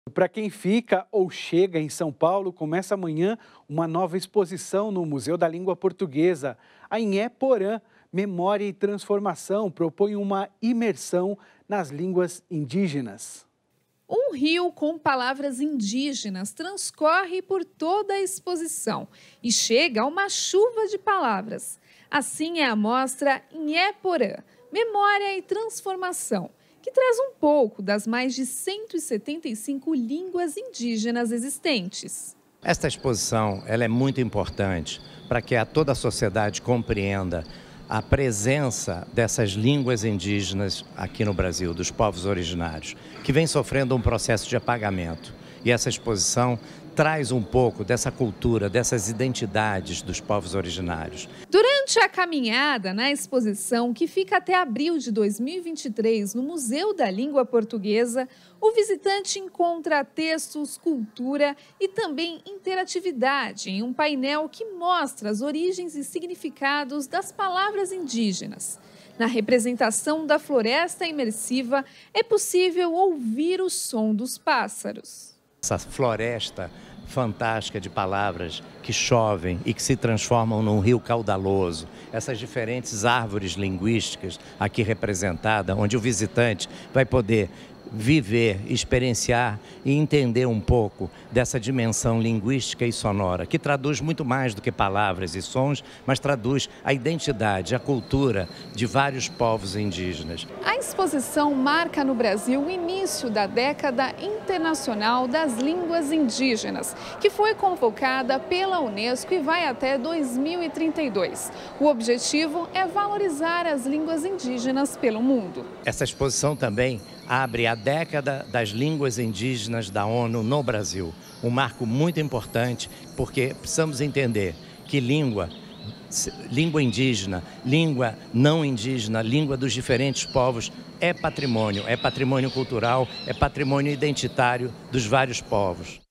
Para quem fica ou chega em São Paulo, começa amanhã uma nova exposição no Museu da Língua Portuguesa. A Inhé Porã, Memória e Transformação, propõe uma imersão nas línguas indígenas. Um rio com palavras indígenas transcorre por toda a exposição e chega a uma chuva de palavras. Assim é a mostra Inhé Porã, Memória e Transformação, que traz um pouco das mais de 175 línguas indígenas existentes. Esta exposição ela é muito importante para que toda a sociedade compreenda a presença dessas línguas indígenas aqui no Brasil, dos povos originários, que vem sofrendo um processo de apagamento. E essa exposição traz um pouco dessa cultura, dessas identidades dos povos originários. Durante a caminhada na exposição, que fica até abril de 2023 no Museu da Língua Portuguesa, o visitante encontra textos, cultura e também interatividade em um painel que mostra as origens e significados das palavras indígenas. Na representação da floresta imersiva, é possível ouvir o som dos pássaros. Essa floresta fantástica de palavras que chovem e que se transformam num rio caudaloso. Essas diferentes árvores linguísticas aqui representadas, onde o visitante vai poder viver, experienciar e entender um pouco dessa dimensão linguística e sonora, que traduz muito mais do que palavras e sons, mas traduz a identidade, a cultura de vários povos indígenas. A exposição marca no Brasil o início da Década Internacional das Línguas Indígenas, que foi convocada pela Unesco e vai até 2032. O objetivo é valorizar as línguas indígenas pelo mundo. Essa exposição também abre a Década das Línguas Indígenas da ONU no Brasil. Um marco muito importante, porque precisamos entender que língua indígena, língua não indígena, língua dos diferentes povos é patrimônio cultural, é patrimônio identitário dos vários povos.